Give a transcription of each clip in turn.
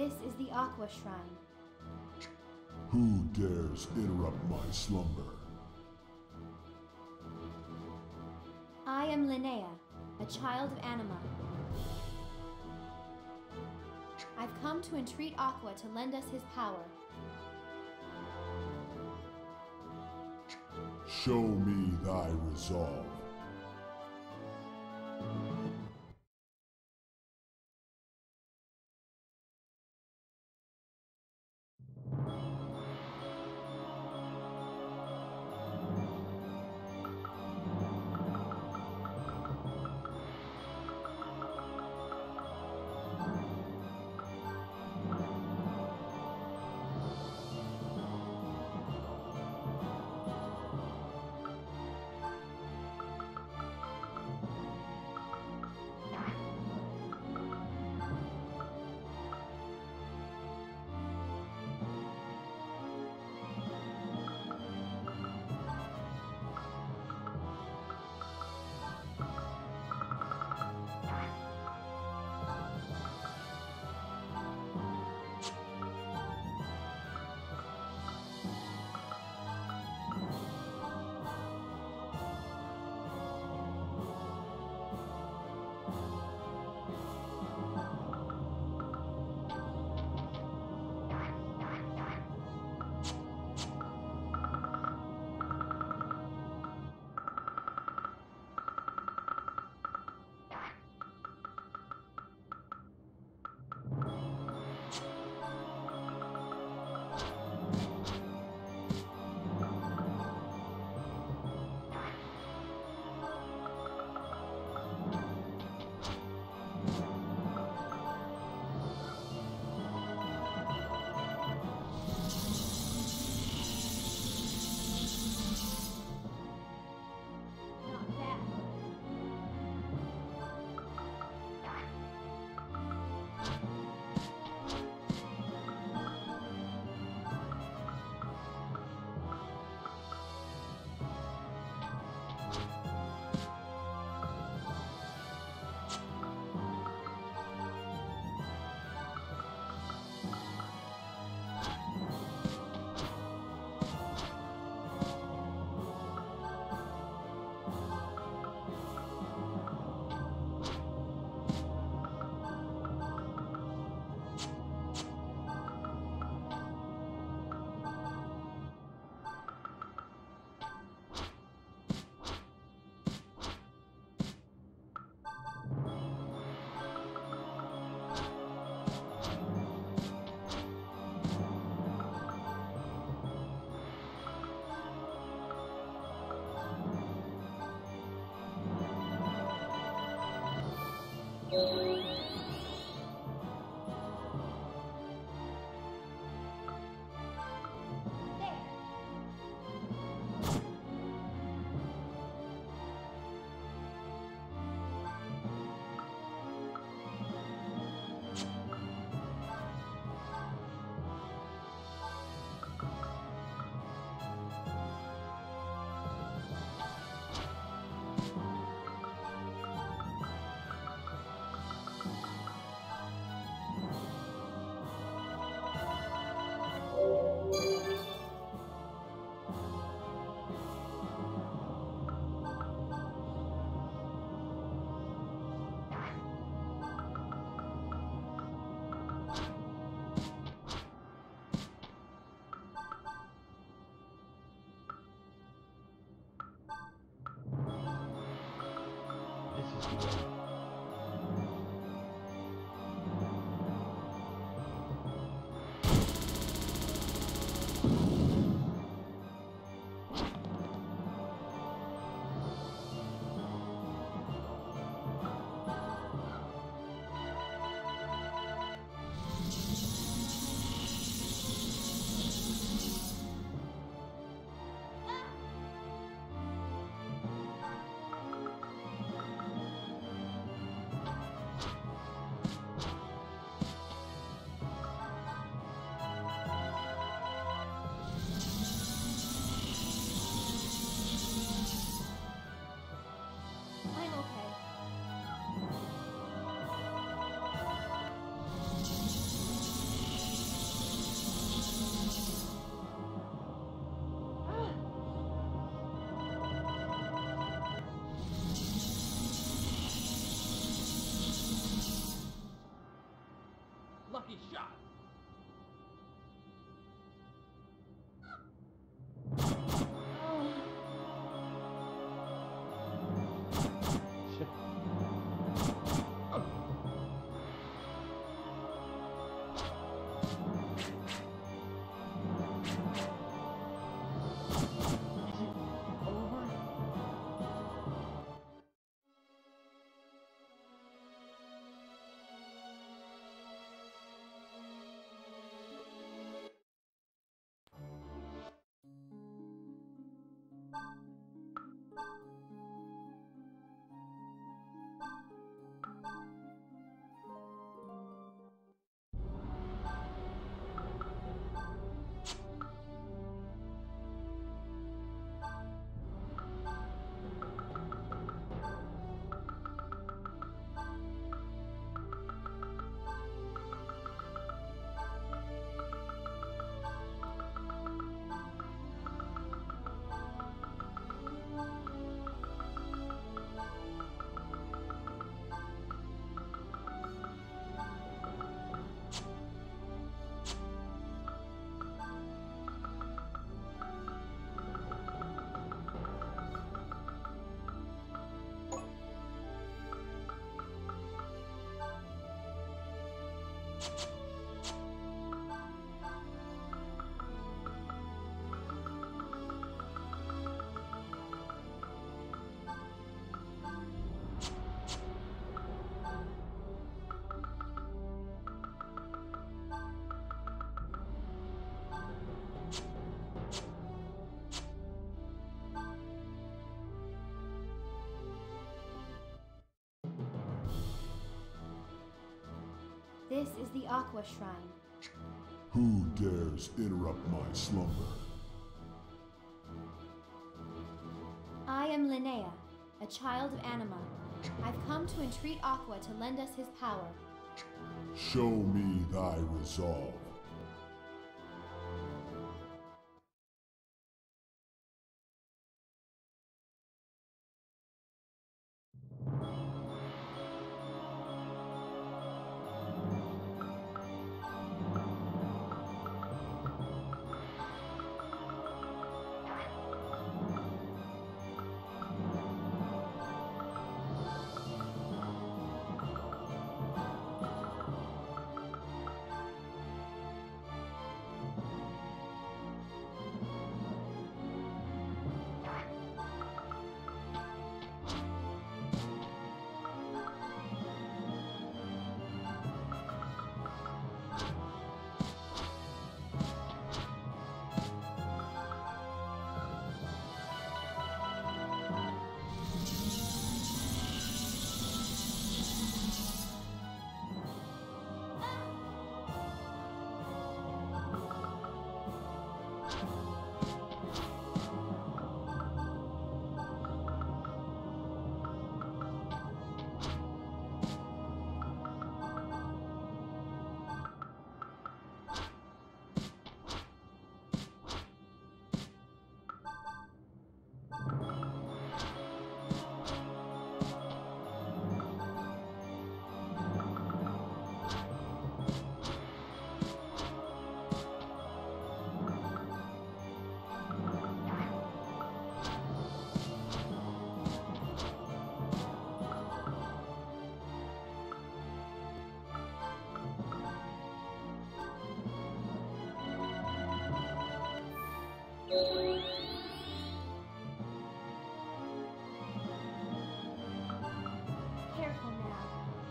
This is the Aqua Shrine. Who dares interrupt my slumber? I am Linnea, a child of Anima. I've come to entreat Aqua to lend us his power. Show me thy resolve. This is the Aqua Shrine. Who dares interrupt my slumber? I am Linnea, a child of Anima. I've come to entreat Aqua to lend us his power. Show me thy resolve. Careful now.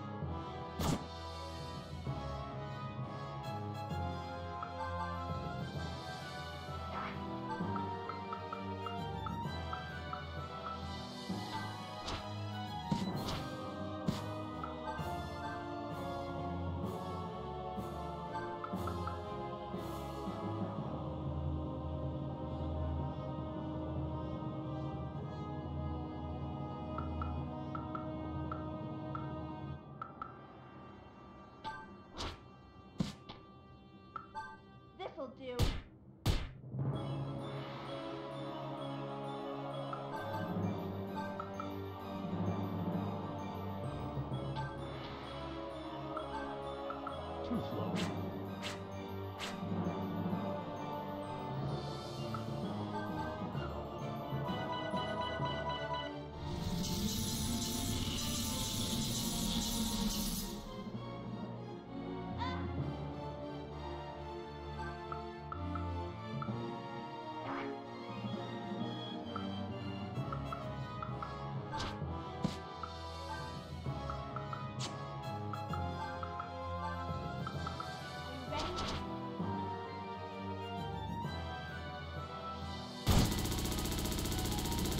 This'll do. Too slow.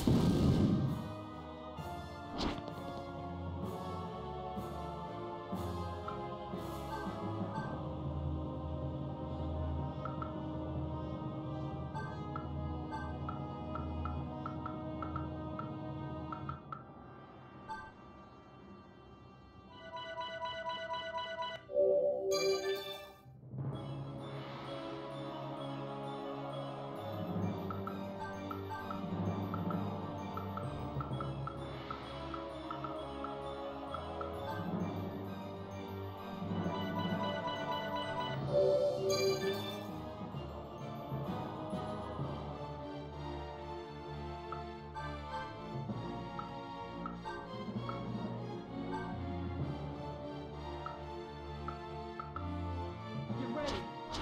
Get ready.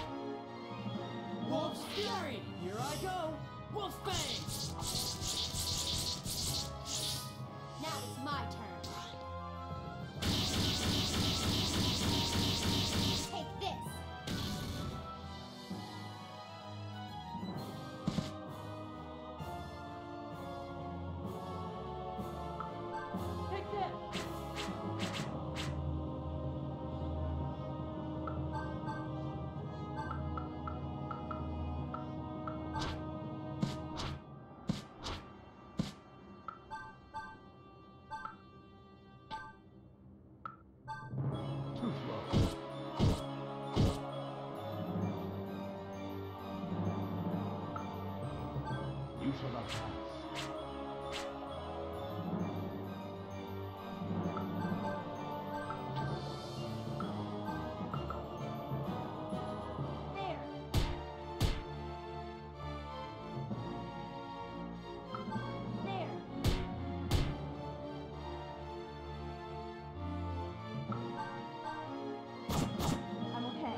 Wolf's Fury! Here I go! Wolf Fang! Now it's my turn. Take this. Take this! Too slow. You shall not pass. There. There. I'm okay.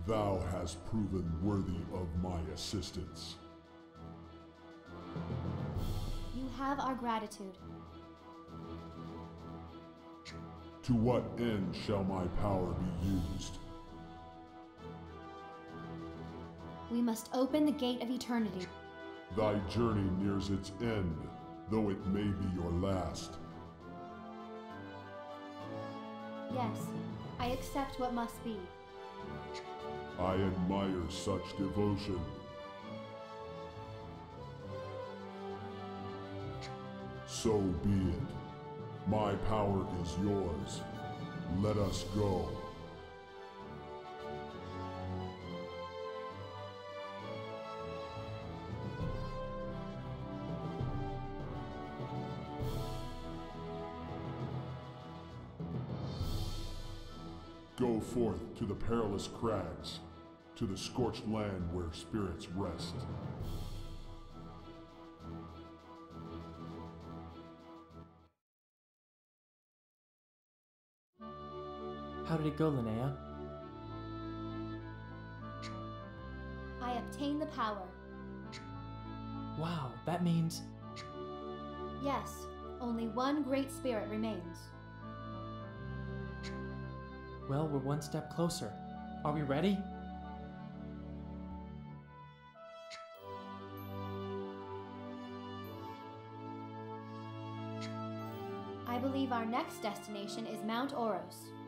Thou hast proven worthy of my assistance. You have our gratitude. To what end shall my power be used? We must open the gate of eternity. Thy journey nears its end, though it may be your last. Yes, I accept what must be. I admire such devotion. So be it. My power is yours. Let us go. Go forth to the perilous crags, to the scorched land where spirits rest. How did it go, Linnea? I obtain the power. Wow, that means... Yes, only one great spirit remains. Well, we're one step closer. Are we ready? I believe our next destination is Mount Oros.